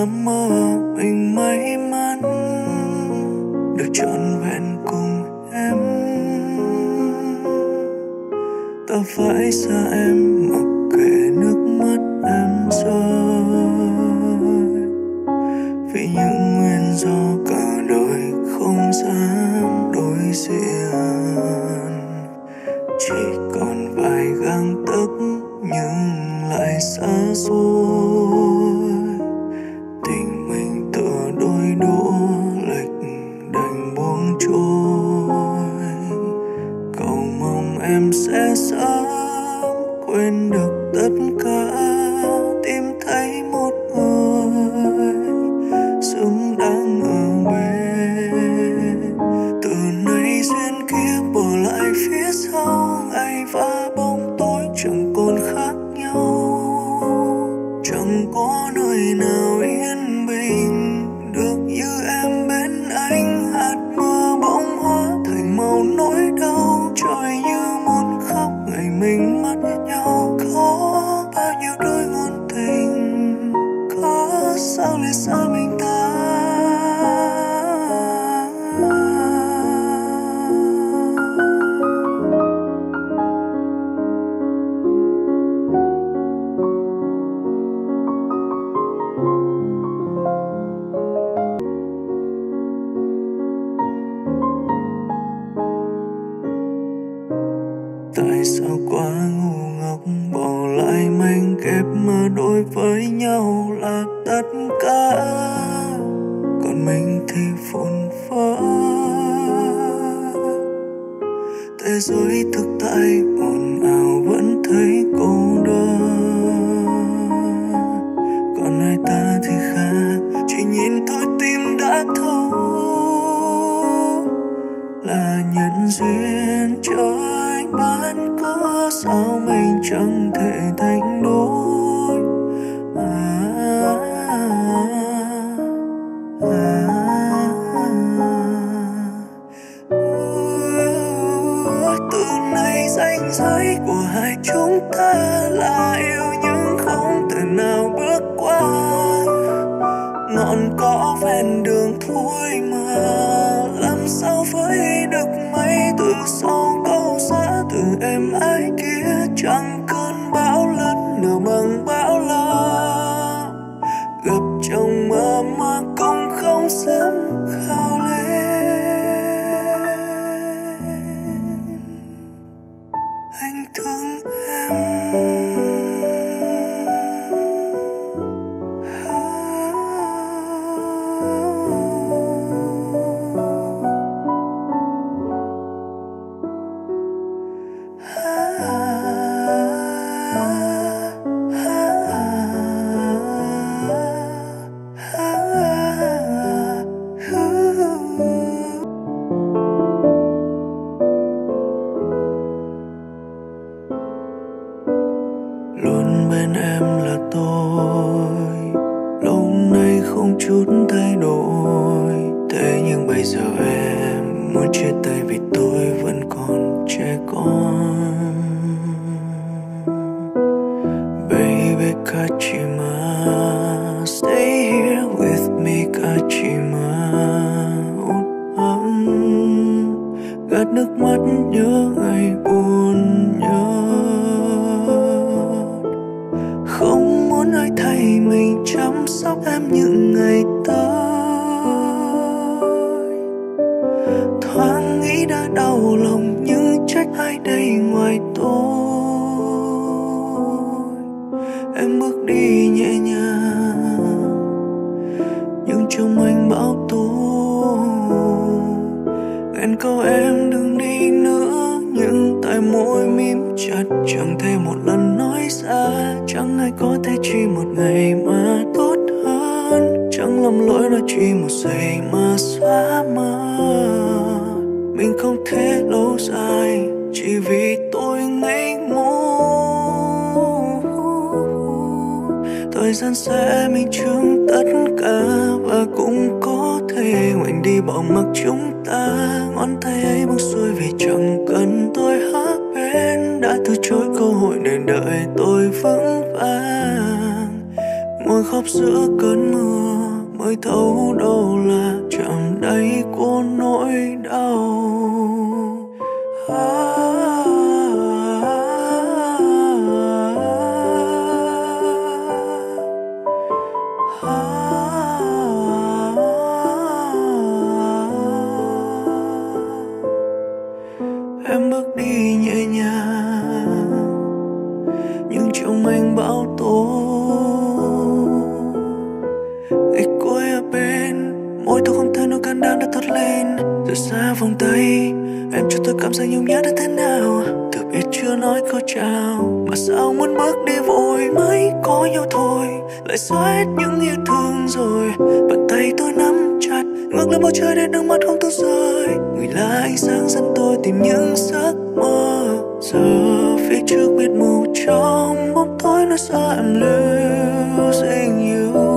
nằm mơ mình may mắn được trọn vẹn cùng em. Ta phải xa em mặc kệ nước mắt em rơi, vì những nguyên do cả đời không dám đối diện. Chỉ còn vài gang tấc nhưng lại xa xôi, tình mình tựa đôi đũa lệch đành buông trôi. Cầu mong em sẽ sớm quên được tất cả, tìm thấy một người xứng đáng ở bên. Từ nay duyên kiếp bỏ lại phía sau, ngày và bóng tối chẳng còn khác nhau. Chẳng có nơi nào yên bình được như em bên anh. Hạt mưa bỗng hóa thành màu nỗi đau, trời như muốn khóc ngày mình mất nhau. Có bao nhiêu đôi ngôn tình, có sao lại xa mình ta. Tại sao quá ngu ngốc bỏ lại mảnh ghép mà đối với nhau là tất cả, còn mình thì vụn vỡ. Thế giới thực tại ồn ào vẫn thấy cô đơn, còn hai ta thì khác, chỉ nhìn thôi tim đã thấu. Là nhân duyên trời ban, có sao mình chẳng thể thành đôi. Từ nay ranh giới của hai chúng ta là yêu nhưng không thể nào bước qua. Ngọn cỏ ven đường thôi mà làm sao với được mấy từ sau câu xã từ em ai kia. Chẳng cơn bão lớn nửa bằng bão la, gặp trong mơ mà cũng không dám khao lên. Anh thương em. Luôn bên em là tôi, lâu nay không chút thay đổi. Thế nhưng bây giờ em muốn chia tay vì tôi vẫn còn trẻ con. Baby Kachima, stay here with me Kachima. Gạt nước mắt nhớ ngày buồn nhớ, không muốn ai thay mình chăm sóc em những ngày tới. Thoáng nghĩ đã đau lòng nhưng trách ai đây ngoài tôi. Em bước đi nhẹ nhàng nhưng trong anh bão tố. Ngàn câu em đừng đi nữa nhưng tại môi mím chặt, chẳng thể một lần nói ra. Chẳng ai có thể chỉ một ngày mà tốt hơn, chẳng lầm lỗi nói chỉ một giây mà xóa mờ. Mình không thể lâu dài chỉ vì tôi ngây ngô. Thời gian sẽ minh chứng tất cả và cũng có thể ngoảnh đi bỏ mặc chúng ta. Ngón tay ấy buông xuôi vì chẳng cần tôi hát bên, đã từ chối cơ hội để đợi tôi vững vàng. Ngồi khóc giữa cơn mưa mới thấu đâu là chạm đáy của nỗi đau. Em bước đi nhẹ nhàng nhưng trong anh bão tố. Ngày cuối ở bên môi tôi không thể nói can đảm đã thốt lên. Rời xa vòng tay em cho tôi cảm giác nhung nhớ đã thế nào. Từ biết chưa nói câu chào mà sao muốn bước đi vội. Mới có nhau thôi lại xóa hết những yêu thương rồi. Bàn tay tôi nắm chặt ngước lên bầu trời để nước mắt không tuôn rơi. Người là ánh sáng dẫn tôi tìm những giấc mơ. Giờ phía trước biết mù trong bóng tối nói xa em losing you.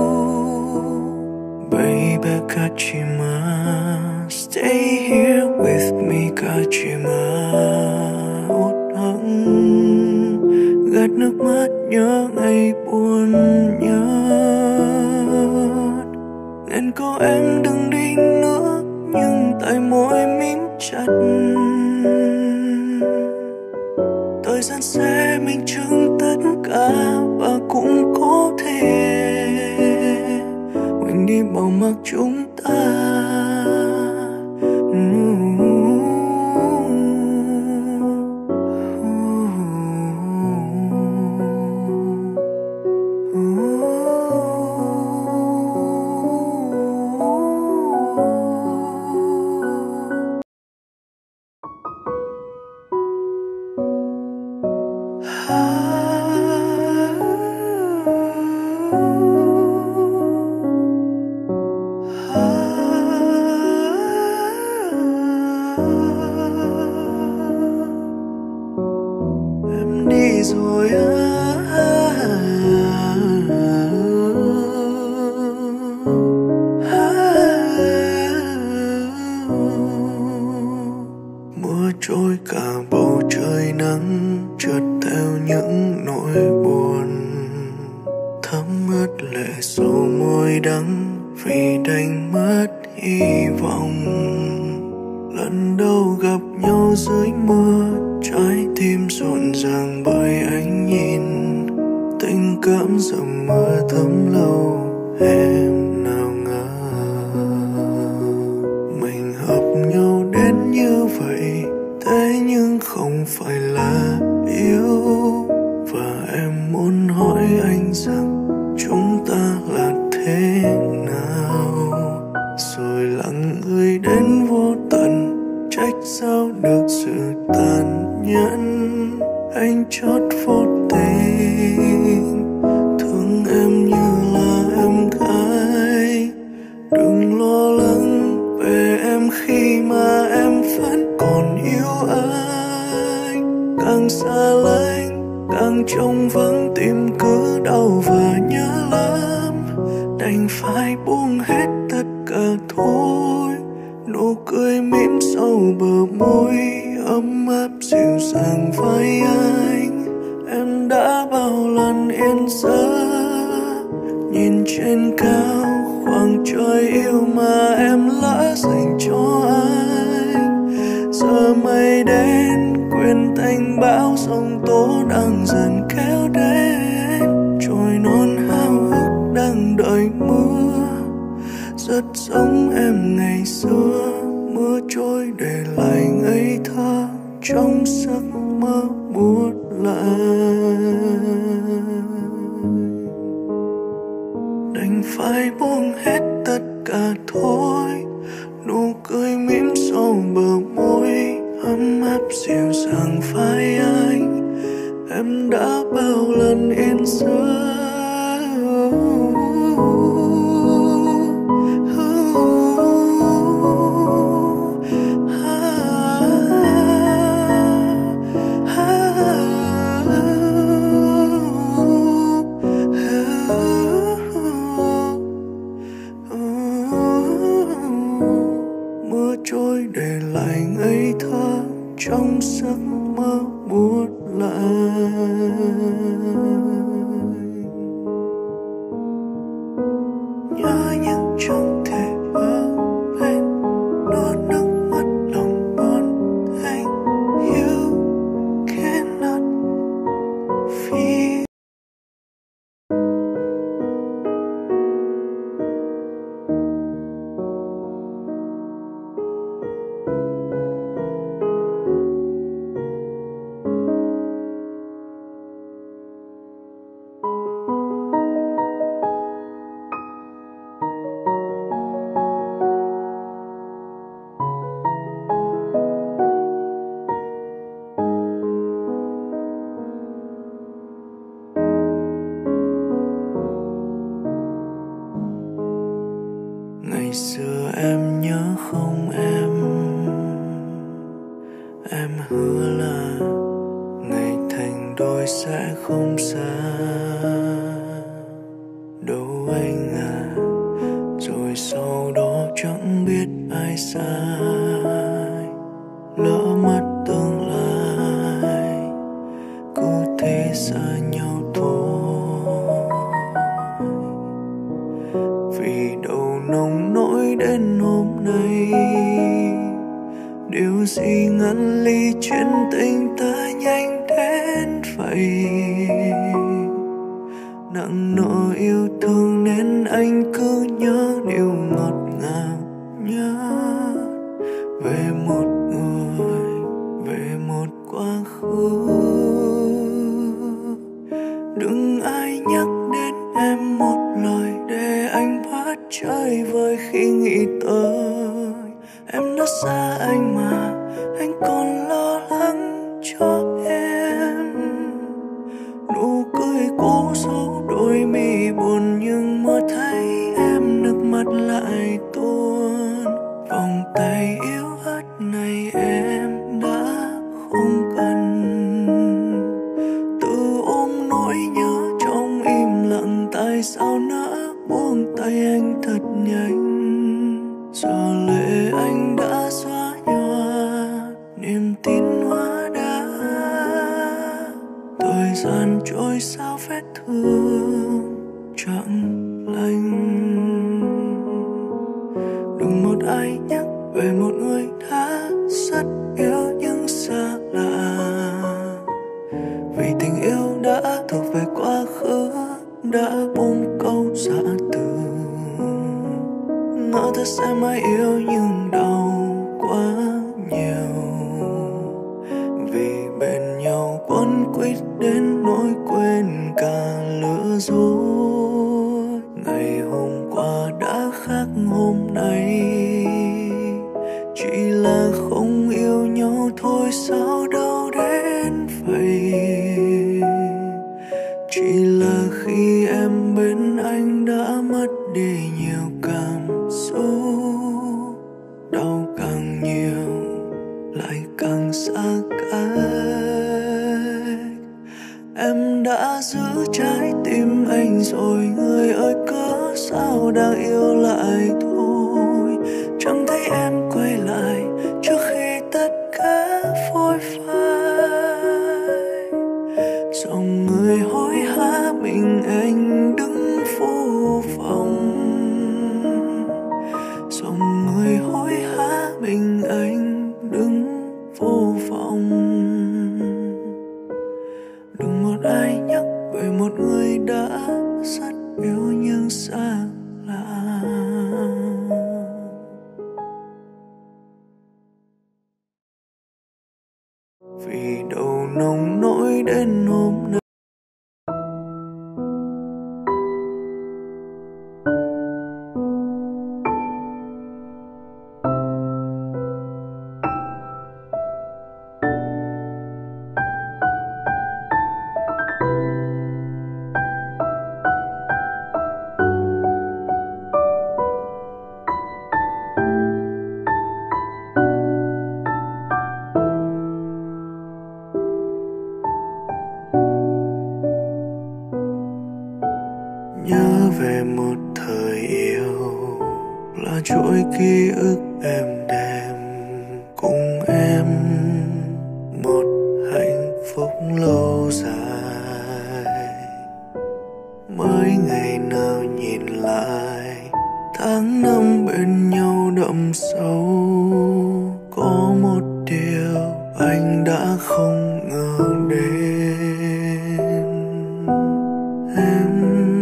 Baby Kachima, stay here with me Kachima. Hụt hẫng gạt nước mắt nhớ ngày buồn nhớ. Nên có em đừng đi nữa nhưng tại môi mím chặt. Thời gian sẽ minh chứng tất cả và cũng có thể quên đi bỏ mặc chúng ta. Em đi rồi mưa trôi cả bầu trời nắng trượt theo những nỗi buồn. Thấm ướt lệ sầu môi đắng vì đánh mất hy vọng. Lần đầu gặp nhau dưới mưa trái tim rộn ràng bởi ánh nhìn. Tình cảm dầm mưa thấm lâu em nào ngờ mình hợp nhau đến như vậy. Thế nhưng không phải là yêu. Và em muốn hỏi anh rằng chúng ta là thế nào. Rồi lặng người đến vô tận trách sao được sự tàn nhẫn. Anh chót vô tình thương em như là em gái. Đừng lo lắng về em khi mà em vẫn còn yêu anh. Càng xa lánh càng trông vắng tim cứ đau và nhớ lắm. Đành phải buông hết tất cả thôi. Nụ cười mỉm sau bờ môi ấm áp dịu dàng vai anh. Em đã bao lần yên giấc nhìn trên cao khoảng trời yêu mà em lỡ dành cho anh. Giờ mây đến quên tanh bão giông tố đang dần kéo đến. Trôi non hao hức đang đợi mưa rất giống em ngày xưa. Mưa trôi để lại ngây thơ trong giấc mơ buốt lạnh. Đành phải buông hết tất cả thôi. Nụ cười mỉm sau bờ môi ấm áp dịu dàng vai anh. Em đã bao lần yên giấc trôi để lại ngây thơ trong giấc mơ buốt lạnh. Ngày xưa em nhớ không em hứa là ngày thành đôi sẽ không xa đâu anh à. Rồi sau đó chẳng biết ai sai, lỡ mất tương lai, cứ thế xa nhau thôi. Vì đâu nông nỗi đến hôm nay, điều gì ngăn ly chuyện tình ta nhanh đến vậy. Nặng nỗi yêu thương nên anh cứ nhớ điều ngọt ngào, nhớ về một người, về một quá khứ. Đừng ai nhắc đến em một lời để anh bắt chơi vơi khi nghĩ tới em đã xa anh mà anh còn lo lắng cho em. Nụ cười cũ dấu đôi mi buồn nhưng mơ thấy em nước mắt lại tuôn. Vòng tay yếu ớt này em đã không cần, tự ôm nỗi nhớ trong im lặng. Tại sao nỡ buông tay anh thật nhanh, giờ lệ anh đã xóa nhòa niềm tin hóa đá. Thời gian trôi sao vết thương chẳng lành. Đừng một ai nhắc về một người đã rất yêu nhưng xa lạ. Vì tình yêu đã thuộc về quá khứ, đã buông câu giã từ. Ngỡ ta sẽ mãi yêu nhưng đau quá nhiều. Vì bên nhau quấn quýt đến nỗi quên cả lừa dối. Ngày hôm qua đã khác hôm nay, chỉ là không yêu nhau thôi sao đau đến vậy. Chỉ là khi em bên anh đã mất đi nhiều cảm xúc, đau càng nhiều lại càng xa cách. Em đã giữ trái tim anh rồi, người ơi cớ sao đang yêu lại thôi. Chẳng thấy em quay lại trước khi tất cả phôi phai. Dòng người hối hả mình anh đứng vô vọng. Dòng người hối hả mình anh đứng vô vọng. Đừng một ai nhắc về một người đã rất yêu nhưng xa lạ. Vì đâu nông nỗi đến hôm nay. Nhớ về một thời yêu là chuỗi ký ức êm đềm. Cùng em một hạnh phúc lâu dài. Mới ngày nào nhìn lại tháng năm bên nhau đậm sâu. Có một điều anh đã không ngờ đến. Em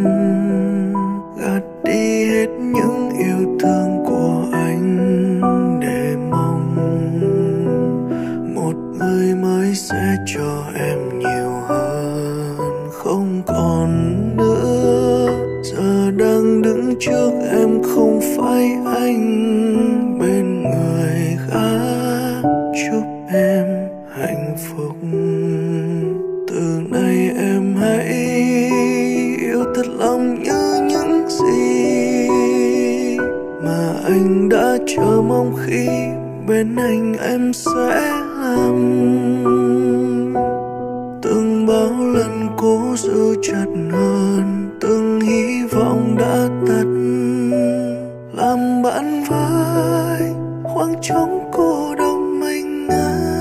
gạt đi hết những yêu thương của anh để mong một người mới sẽ cho em nhiều hơn. Không còn nữa, giờ đang đứng trước em không phải anh bên người khác. Chúc em hạnh phúc, từ nay em hãy yêu thật lòng như những gì mà là anh đã chờ mong khi bên anh em sẽ làm. Từng bao lần cố giữ chặt hơn, từng hy vọng đã tắt, làm bạn với khoảng trống cô độc mình anh.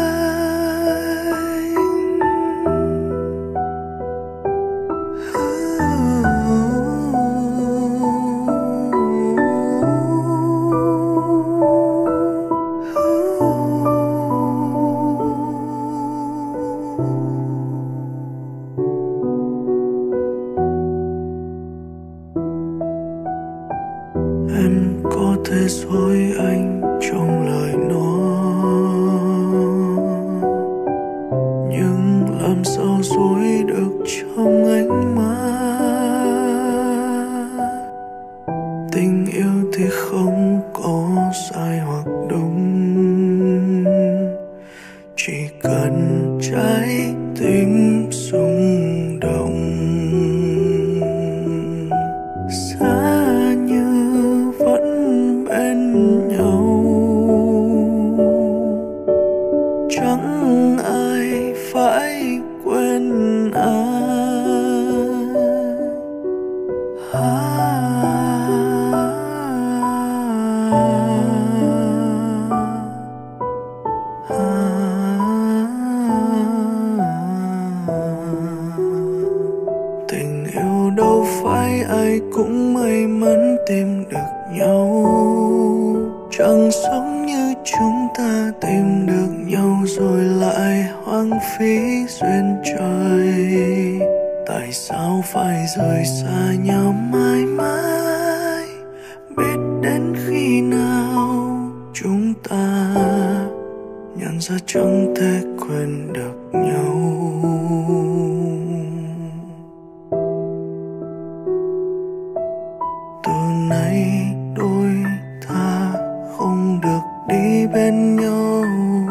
Em có thể dối anh trong lời nói, nhưng làm sao dối được trong ánh mắt. Tình yêu thì không có sai hoặc đúng, chỉ cần trái tim rung động. Xa như vẫn bên nhau, chẳng ai phải quên ai. Tình yêu đâu phải ai cũng may mắn tìm được nhau, chẳng giống như chúng ta tìm được nhau rồi lại hoang phí duyên trời. Tại sao phải rời xa nhau mãi mãi, biết đến khi nào chúng ta nhận ra chẳng thể quên được nhau. Từ nay đôi ta không được đi bên nhau.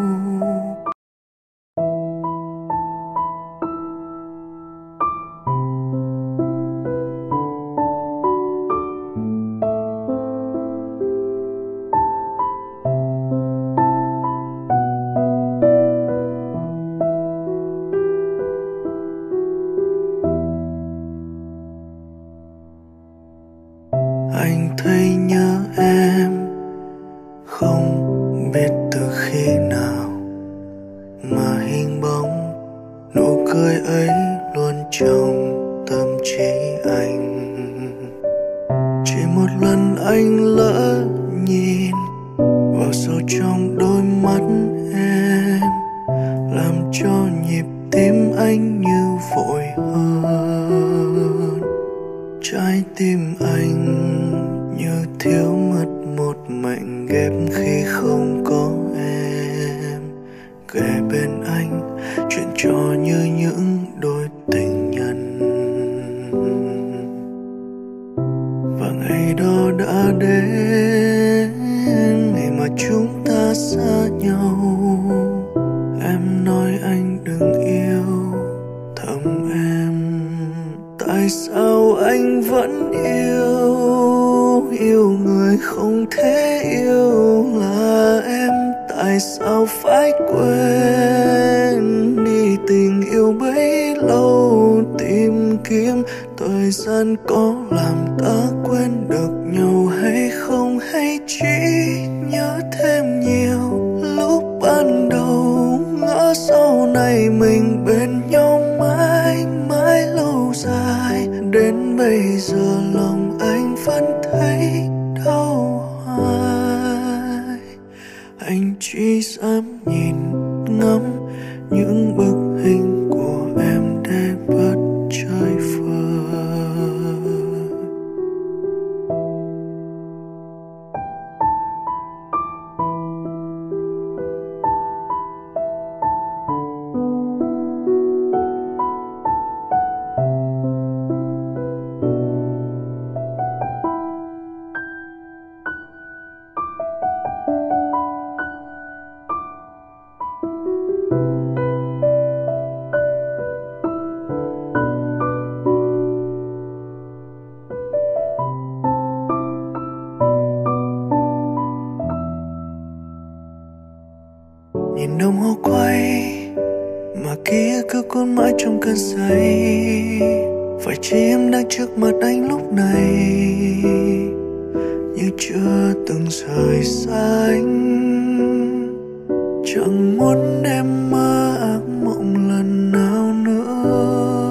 Anh thấy nhớ em, không biết từ khi nào mà hình bóng nụ cười ấy luôn trong tâm trí anh. Chỉ một lần anh lỡ nhìn vào sâu trong đôi mắt em, làm cho nhịp tim anh như vội hơn. Trái tim anh như thiếu mất một mảnh ghép khi không có em kề bên anh. Chuyện trò như những đôi tình nhân, và ngày đó đã đến, ngày mà chúng ta xa nhau. Em nói anh đừng yêu thầm em, tại sao anh vẫn yêu người không thể yêu là em. Tại sao phải quên đi tình yêu bấy lâu tìm kiếm. Thời gian có làm ta quên được nhau hay không, hay chỉ nhớ thêm nhiều lúc ban đầu. Ngỡ sau này mình bên nhau mãi mãi lâu dài, đến bây giờ lòng anh vẫn thấy đau hoài. Anh chỉ dám nhìn ngắm những bức hình của em để bất chơi vơi. đồng hồ quay mà ký ức cứ cuốn mãi trong cơn say. Phải chỉ em đang trước mặt anh lúc này, như chưa từng rời xa anh. Chẳng muốn em mơ ác mộng lần nào nữa.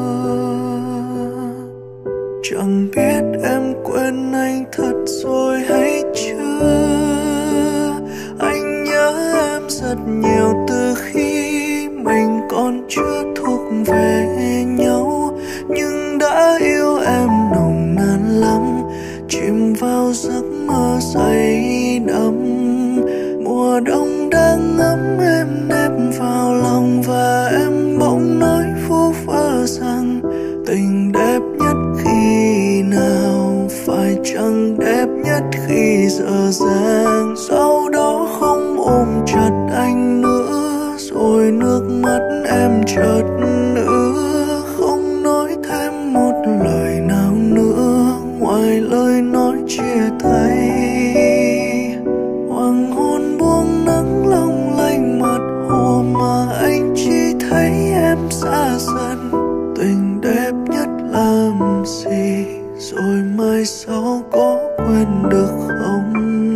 Chẳng biết em quên anh thật rồi hay chưa. Anh nhớ em rất nhiều từ khi mình còn chưa thuộc về nhau, nhưng đã yêu em nồng nàn lắm, chìm vào giấc mơ say đắm. Mùa đông đang ngấm em nép vào lòng, và em bỗng nói vu vơ rằng tình đẹp nhất khi nào, phải chăng đẹp nhất khi dở dang. Sau đó không ôm chặt anh nữa, rồi nước mắt em chợt ứa. Không nói thêm một lời nào nữa ngoài lời nói chia tay. Hoàng hôn buông nắng long lanh mặt hồ mà anh chỉ thấy em xa dần. Tình đẹp nhất làm gì, rồi mai sau có quên được không?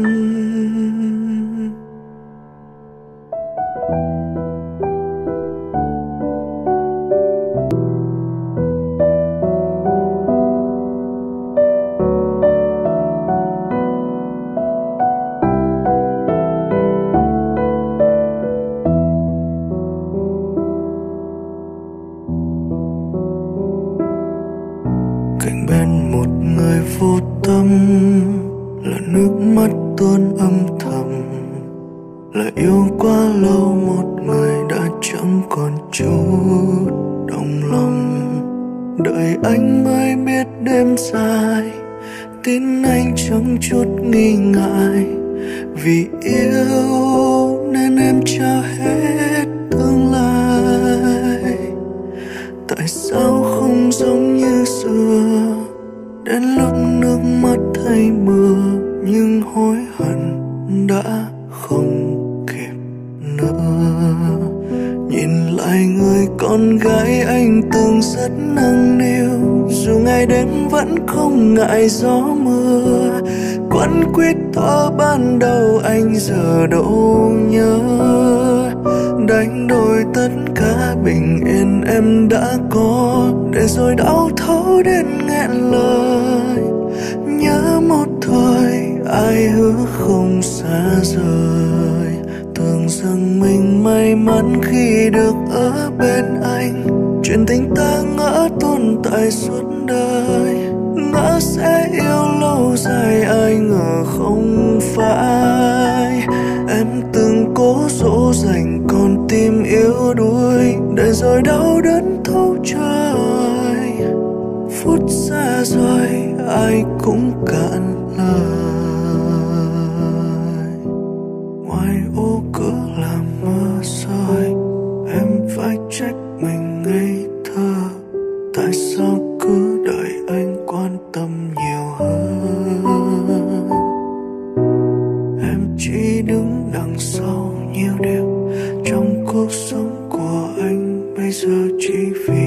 Cạnh bên một người vô tâm là nước mắt tuôn âm thầm, là yêu quá lâu một người đã chẳng còn chút đồng lòng. Đợi anh mới biết đêm dài, tin anh chẳng chút nghi ngại. Vì yêu nên em trao hết tương lai. Tại sao không giống như xưa, đến lúc nước mắt thay mưa, nhưng hối hận đã không kịp nữa. Nhìn lại người con gái anh từng rất nâng niu, dù ngày đêm vẫn không ngại gió mưa. Quấn quýt thỏ ban đầu anh giờ đâu nhớ, đánh đổi tất cả bình yên em đã có, để rồi đau thấu đến nghẹn lời. Nhớ một thời ai hứa không xa rời, tưởng rằng mình may mắn khi được ở bên anh. Chuyện tình ta ngỡ tồn tại suốt đời, ngỡ sẽ yêu lâu dài, ai ngờ không phải. Em từng cố dỗ dành con tim yếu đuối, để rồi đau đớn thấu trời. Phút xa rồi ai cũng cạn lời, ngoài ô cửa làm mưa rơi. Em phải trách mình ngây thơ, tại sao cứ đợi anh quan tâm nhiều hơn. Em chỉ đứng đằng sau nhiều điều trong cuộc sống của anh, bây giờ chỉ vì